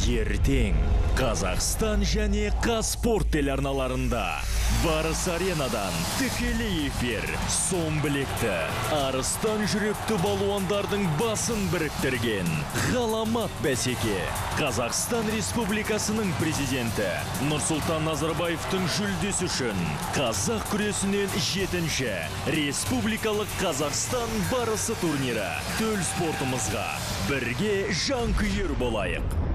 Ертең Қазақстан және Қазспорт телеарналарында Барыс аренадан тікелей эфир. Сом білекті, арыстан жүректі балуандардың басын біріктірген ғаламат бәсеке. Қазақстан Республикасының президенті Нұрсұлтан Назарбаевтың жүлдесі үшін қазақ күресінен 7-ші республикалық Қазақстан барысы турнирі. Төл спортымызға бірге жанкүйер болайық.